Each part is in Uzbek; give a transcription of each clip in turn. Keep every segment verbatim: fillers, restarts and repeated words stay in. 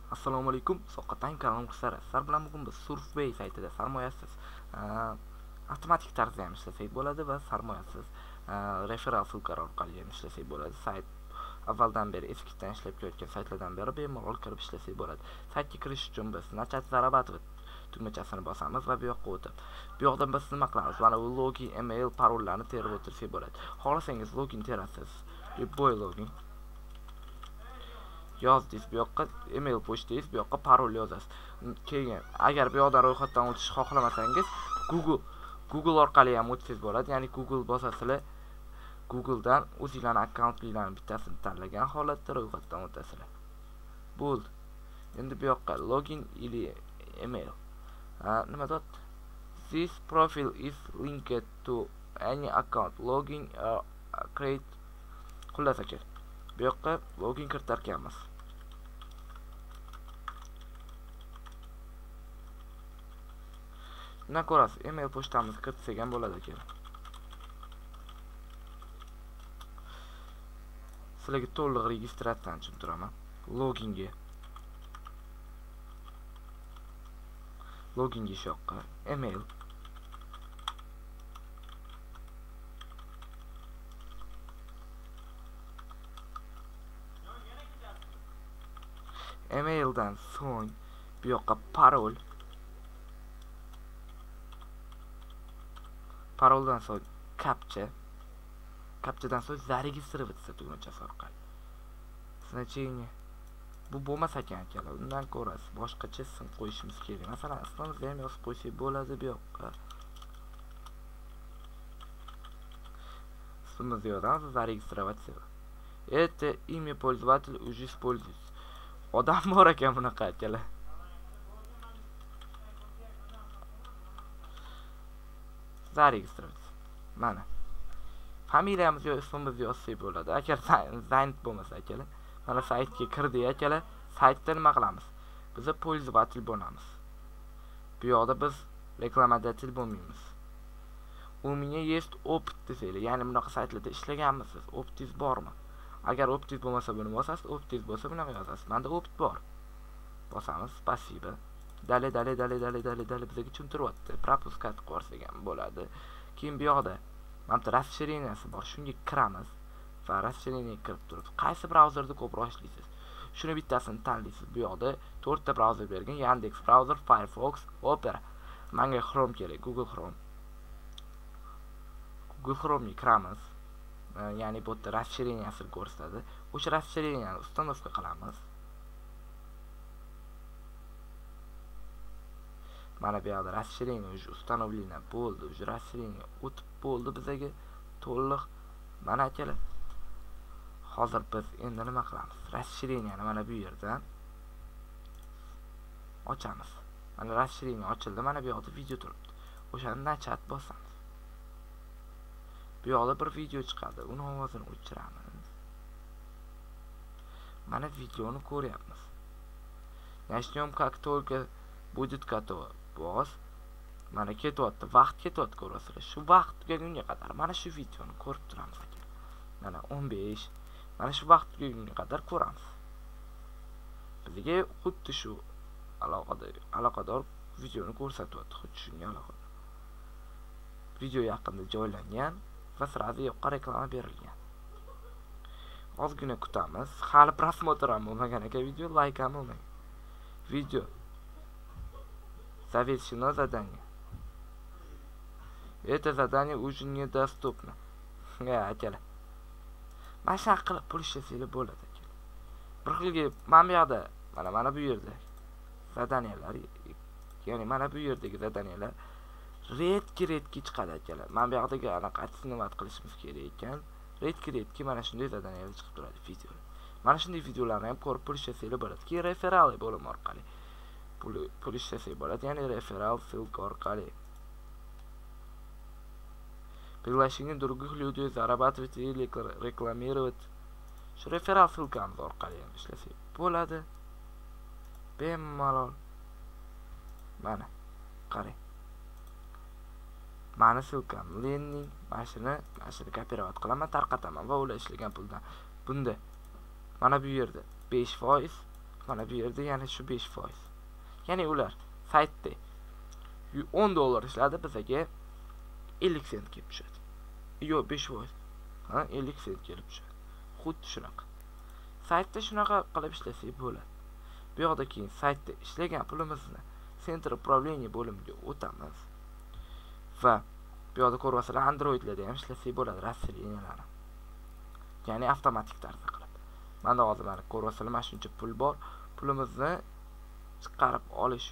Assalomu alaykum, Soqatang kanalim qizlari. Sizlar bilan bugun biz Surfbay saytida sarmoyasiz avtomatik tarzda ham ishlasak bo'ladi va sarmoyasiz referral ссылкалар orqali ham ishlasak bo'ladi. Sayt avvaldan beri eskidan ishlab kelayotgan saytlardan beri bemalol kirib ishlasak bo'ladi. Saytga kirish uchun biz начать зарабатывать tugmachasini bosamiz va bu yoqqa o'tib, bu yoqdan biz nima qilamiz? Mana bu login, email, parollarni terib o'tirsak bo'ladi. Xohlasangiz login terasiz. Любой login yozdingiz, bu yoqqa email pochtangiz, bu yoqqa parol yozasiz. Keyin agar bu yoqdan ro'yxatdan o'tishni xohlamasangiz, Google Google orqali ham o'tsangiz bo'ladi. Ya'ni Google bosasizlar, Googledan o'zingizlarning akkauntlarning bittasini tanlagan holatda ro'yxatdan o'tasizlar. Bo'ldi. Endi bu yoqqa login ili email. Ha, nima dot? This profile is linked to any account. Login uh, create xullas aka. Bu yoqqa login kiritar ekanmiz. Shundan ko'rasiz, email pochtamizni kiritsak ham bo'ladi aka. Sizlarga to'liq registratsiyani tushuntiraman. Loginga. Loginga shu yoqqa email. Emaildan so'ng bu yoqqa parol. Paroldan so'ng captcha. Captchadan so'ng zaregistrироваться tugmachasi orqali. Значение. Bu bo'lmas ekan akalar. Undan ko'rasiz, boshqacha ism qo'yishimiz kerak. Masalan, ismimizni ham yozib qo'ysak bo'ladi bu yoqqa. Ismimizni yozamiz, zaregistrироваться. Это имя пользователя уже используется. Odam bor ekan bunaqa akalar. Zaregistrироваться. Mana. Familiyamizni yoki ismimizni yozsak bo'ladi. Agar zayn bo'lmasa akalar, mana saytga kirdik akalar. Saytda nima qilamiz? Biz пользователь bo'lamiz. Bu yoqda biz reklamadatel bo'lmaymiz. U menga есть опыт desanglar, ya'ni bunaqa saytlarda ishlaganmisiz? Optingiz bormi? Agar optingiz bo'lmasa buni bosasiz, optingiz bo'lsa bunaqa yozasiz. Menda opit bor. Bosamiz, spasiba. Dale dale dale dale dale dale bizga tushuntiryapti. Пропускать qilib yuborsak ham bo'ladi. Keyin bu yoqda mana bu расширенияsi bor. Shunga kiramiz va расширение kirib turib, qaysi brauzerda ko'proq ishlaysiz? Shuni bittasini tanlaysiz. Bu yoqda to'rtta brauzer bergan: Yandex brauzer, Firefox, Opera. Menga Chrome kerak, Google Chrome. Google Chrome'ga kiramiz. Ya'ni bu yerda расширениясini ko'rsatadi. O'sha расширенияni установка qilamiz. Mana bu yerda расширение уже установлено bo'ldi. Уже расширение o'tib bo'ldi bizga to'liq. Mana akalar. Hozir biz endi nima qilamiz? расширениyani mana bu yerdan ochamiz. Mana расширение ochildi. Mana bu yerda video turibdi. O'shani начать bosamiz. Bu yoqda bir video chiqadi. Uni ovozini o'chiramiz. Mana videoni ko'ryapmiz. Начнём как только будет готово. Bos. Mana ketyapti, vaqt ketyapti ko'rasizlar. Shu vaqt tugagunga qadar mana shu videoni ko'rib turamiz aka. Mana o'n besh. Mana shu vaqt tugagunga qadar ko'ramiz. Bizga xuddi shu aloqador aloqador videoni ko'rsatyapti, xuddi shunga aloqador. Video yaqinda joylangan va sразу yoqqa reklama berilgan. Ozgina kutamiz. Hali просмотр ham bo'lmagan ekan video, like ham bo'lmagan. Video завершено задание. Это задание уже недоступно. Ya akalar. Mana shu qilib pul ishlasanglar bo'ladi akalar. Bir xilga mana bu yerda, mana mana bu yerda zadaniyalar, ya'ni mana bu yerdagi zadaniyalar redki-redki chiqadi akalar. Mana bu yerdagi anaqa sinovat qilishimiz kerak ekan. Redki-redki mana shunday zadaniyalar chiqib turadi video. Mana shunday videolarni ham ko'rib pul ishlasanglar bo'ladi. Keyin referral bo'lim orqali pul pul ishlasak bo'ladi, ya'ni referral ссылка orqali. Приглашение других людей зарабатывать или рекламировать. Shu referral ссылкamiz orqali ham ishlasak bo'ladi. Bemalol. Mana qarang. Mana ссылкam, landing, mashina, mashina kopirovat qilaman, tarqataman va ular ishlagan puldan. Bunda mana bu yerda besh foiz mana bu yerda yana shu besh foiz. Ya'ni ular saytda o'n dollar ishladi, bizga ellik sent kelib tushadi. Yo'q, besh foiz. Ha, ellik sent kelib tushadi. Xuddi shunaqa. Saytda shunaqa qilib ishlasak bo'ladi. Bu yoqda keyin saytda ishlagan pulimizni Center upravleniya bo'limiga o'tamiz. Va bu yoqda ko'ryapsizlar, Androidlarda ham ishlasak bo'ladi, rasseliniyalarni. Ya'ni avtomatik tarzda qilib. Menda hozir mana ko'ryapsizlar, mana shuncha pul bor. Pulimizni chiqarib olish.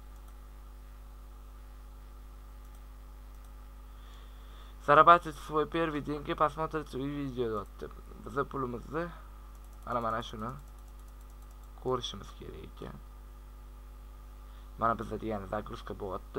Заработать свой первый деньги, посмотреть видео dotdi. Biz pulimizni mana mana shuni ko'rishimiz kerak ekan. Mana bizda degani загрузка bo'lyapti.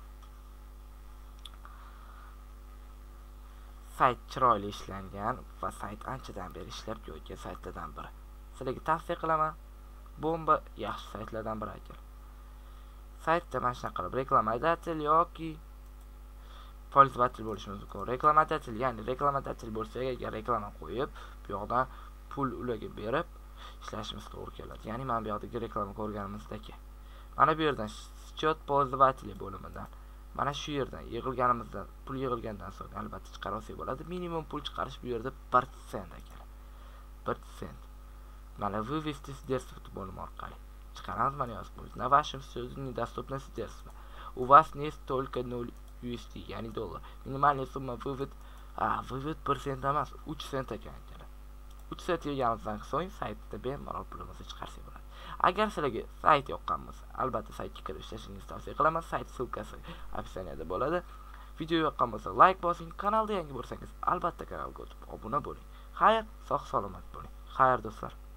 Sayt chiroyli ishlangan va sayt anchadan beri ishlab kelgan saytlardan biri. Sizlarga tavsiya qilaman. Bomba yaxshi saytlardan biri ekan. Saytda mana shunaqa qilib reklamadatel yoki pользователь bo'lishimiz mumkin. Reklamadatel, ya'ni reklamadatel bo'lsa, agar reklama qo'yib, bu yoqdan pul ularga berib ishlashimiz to'g'ri keladi. Ya'ni mana bu yoqdagi reklama ko'rganimizdagi. Mana bu yerdan счет пользователя bo'limidan mana shu yerdan yig'ilganimizdan pul yig'ilgandan so'ng albatta chiqarib olsak bo'ladi. Minimum pul chiqarish bu yerda bir sent ekan. bir sent. Mana вывести средства bo'limi orqali chiqaramiz. Mana yozib qo'yamiz. На вашем счете недоступны средства. У вас есть только nol ю эс ди, ya'ni dollar. Minimalniy summa вывод, a вывод bir sent emas, uch sent ekan. uch sent yeganimizdan so'ng saytda bemalol pulimizni chiqarsak bo'ladi. Agar sizlarga sayt yoqqan bo'lsa, albatta saytga kirib ishlashingizni tavsiya qilaman. Sayt ссылкасы описаниеda bo'ladi. Video yoqqan bo'lsa like bosing, kanalda yangi bo'lsangiz albatta kanalga o'tib obuna bo'ling. Xayr, sog' salomat bo'ling. Xayr do'stlar.